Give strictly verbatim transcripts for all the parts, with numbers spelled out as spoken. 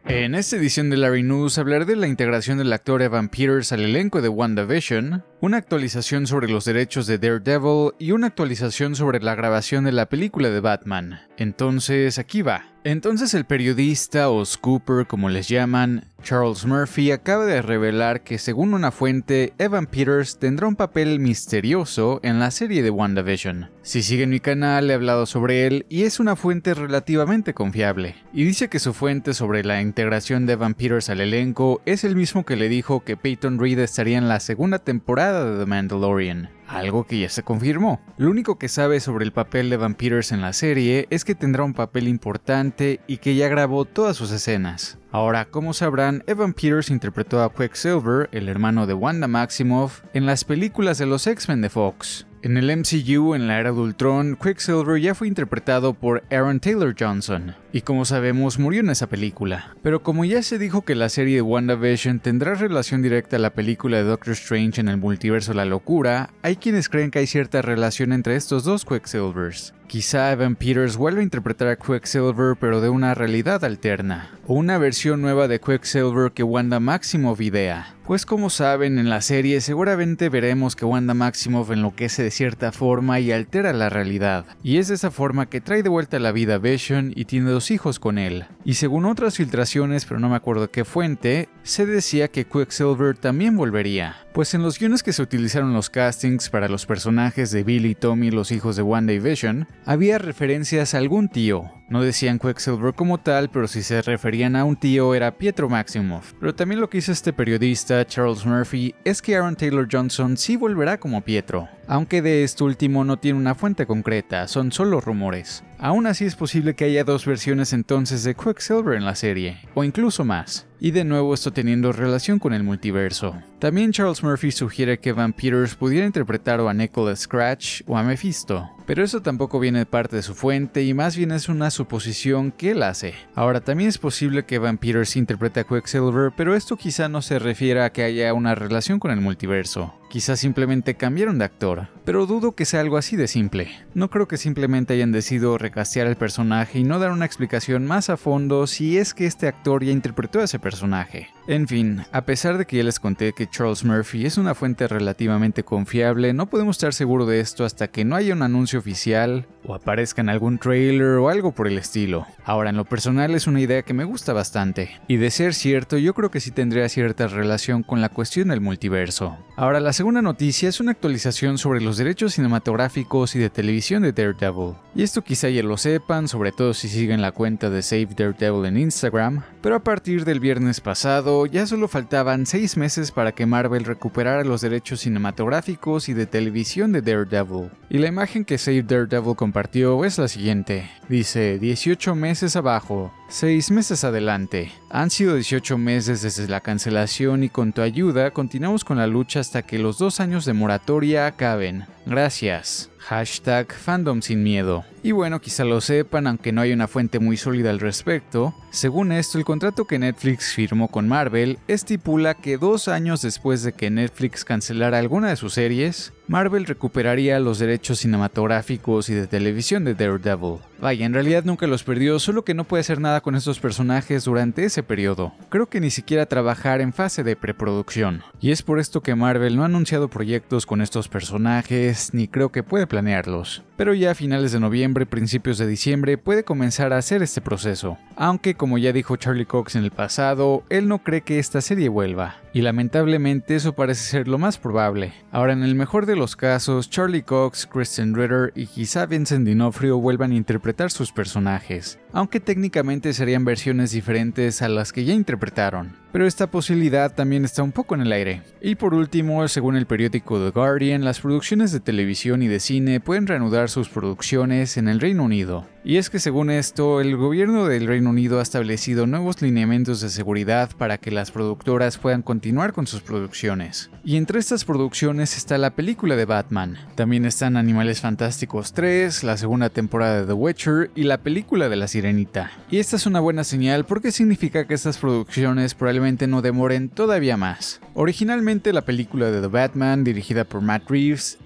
En esta edición de Larry News hablaré de la integración del actor Evan Peters al elenco de WandaVision, una actualización sobre los derechos de Daredevil y una actualización sobre la grabación de la película de Batman. Entonces, aquí va. Entonces el periodista, o Scooper como les llaman, Charles Murphy acaba de revelar que según una fuente, Evan Peters tendrá un papel misterioso en la serie de WandaVision. Si siguen mi canal he hablado sobre él y es una fuente relativamente confiable. Y dice que su fuente sobre la integración de Evan Peters al elenco es el mismo que le dijo que Peyton Reed estaría en la segunda temporada de The Mandalorian. Algo que ya se confirmó. Lo único que sabe sobre el papel de Evan Peters en la serie es que tendrá un papel importante y que ya grabó todas sus escenas. Ahora, como sabrán, Evan Peters interpretó a Quicksilver, el hermano de Wanda Maximoff, en las películas de los X-Men de Fox. En el M C U, en la era de Ultron, Quicksilver ya fue interpretado por Aaron Taylor Johnson, y como sabemos murió en esa película. Pero como ya se dijo que la serie de WandaVision tendrá relación directa a la película de Doctor Strange en el multiverso de la locura, hay quienes creen que hay cierta relación entre estos dos Quicksilvers. Quizá Evan Peters vuelva a interpretar a Quicksilver pero de una realidad alterna, o una versión nueva de Quicksilver que Wanda Maximoff idea. Pues como saben, en la serie seguramente veremos que Wanda Maximoff enloquece de cierta forma y altera la realidad, y es de esa forma que trae de vuelta a la vida a Vision y tiene dos hijos con él. Y según otras filtraciones, pero no me acuerdo qué fuente, se decía que Quicksilver también volvería, pues en los guiones que se utilizaron los castings para los personajes de Bill y Tommy, los hijos de Wanda y Vision, había referencias a algún tío. No decían Quicksilver como tal, pero si se referían a un tío era Pietro Maximoff. Pero también lo que hizo este periodista, Charles Murphy, es que Aaron Taylor Johnson sí volverá como Pietro. Aunque de esto último no tiene una fuente concreta, son solo rumores. Aún así es posible que haya dos versiones entonces de Quicksilver en la serie, o incluso más. Y de nuevo esto teniendo relación con el multiverso. También Charles Murphy sugiere que Evan Peters pudiera interpretar o a Nicholas Scratch o a Mephisto. Pero eso tampoco viene de parte de su fuente y más bien es una suposición que él hace. Ahora también es posible que Evan Peters interprete a Quicksilver, pero esto quizá no se refiera a que haya una relación con el multiverso. Quizá simplemente cambiaron de actor, pero dudo que sea algo así de simple. No creo que simplemente hayan decidido recastear el personaje y no dar una explicación más a fondo si es que este actor ya interpretó a ese personaje. En fin, a pesar de que ya les conté que Charles Murphy es una fuente relativamente confiable, no podemos estar seguros de esto hasta que no haya un anuncio oficial o aparezca en algún trailer o algo por el estilo. Ahora, en lo personal es una idea que me gusta bastante, y de ser cierto yo creo que sí tendría cierta relación con la cuestión del multiverso. Ahora, la segunda noticia es una actualización sobre los derechos cinematográficos y de televisión de Daredevil. Y esto quizá ya lo sepan, sobre todo si siguen la cuenta de Save Daredevil en Instagram, pero a partir del viernes pasado ya solo faltaban seis meses para que Marvel recuperara los derechos cinematográficos y de televisión de Daredevil. Y la imagen que Save Daredevil compartió es la siguiente. Dice dieciocho meses abajo, seis meses adelante. Han sido dieciocho meses desde la cancelación y con tu ayuda continuamos con la lucha hasta que los dos años de moratoria acaben. Gracias. Hashtag fandom sin miedo. Y bueno, quizá lo sepan, aunque no hay una fuente muy sólida al respecto. Según esto, el contrato que Netflix firmó con Marvel estipula que dos años después de que Netflix cancelara alguna de sus series, Marvel recuperaría los derechos cinematográficos y de televisión de Daredevil. Vaya, en realidad nunca los perdió, solo que no puede hacer nada con estos personajes durante ese periodo. Creo que ni siquiera trabajar en fase de preproducción. Y es por esto que Marvel no ha anunciado proyectos con estos personajes, ni creo que puede planearlos. Pero ya a finales de noviembre, principios de diciembre, puede comenzar a hacer este proceso. Aunque, como ya dijo Charlie Cox en el pasado, él no cree que esta serie vuelva. Y lamentablemente eso parece ser lo más probable. Ahora, en el mejor de los casos, Charlie Cox, Kristen Ritter y quizá Vincent D'Onofrio vuelvan a interpretar sus personajes, aunque técnicamente serían versiones diferentes a las que ya interpretaron. Pero esta posibilidad también está un poco en el aire. Y por último, según el periódico The Guardian, las producciones de televisión y de cine pueden reanudar sus producciones en el Reino Unido. Y es que según esto, el gobierno del Reino Unido ha establecido nuevos lineamientos de seguridad para que las productoras puedan continuar con sus producciones. Y entre estas producciones está la película de Batman. También están Animales Fantásticos tres, la segunda temporada de The Witcher y la película de La Sirenita. Y esta es una buena señal porque significa que estas producciones probablemente no demoren todavía más. Originalmente la película de The Batman, dirigida por Matt Reeves,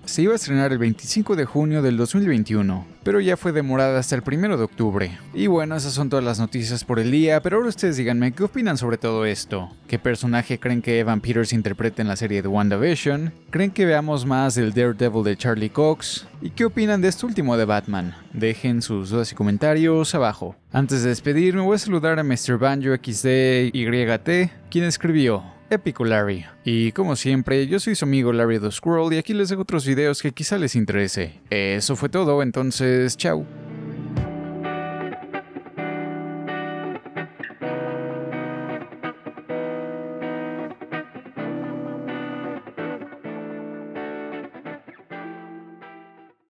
Se iba a estrenar el veinticinco de junio del dos mil veintiuno, pero ya fue demorada hasta el primero de octubre. Y bueno, esas son todas las noticias por el día, pero ahora ustedes díganme qué opinan sobre todo esto. ¿Qué personaje creen que Evan Peters interprete en la serie de WandaVision? ¿Creen que veamos más del Daredevil de Charlie Cox? ¿Y qué opinan de este último de Batman? Dejen sus dudas y comentarios abajo. Antes de despedirme voy a saludar a mister Banjo equis de y te, quien escribió Épico Larry. Y como siempre, yo soy su amigo Larry the Squirrel y aquí les dejo otros videos que quizá les interese. Eso fue todo, entonces, chao.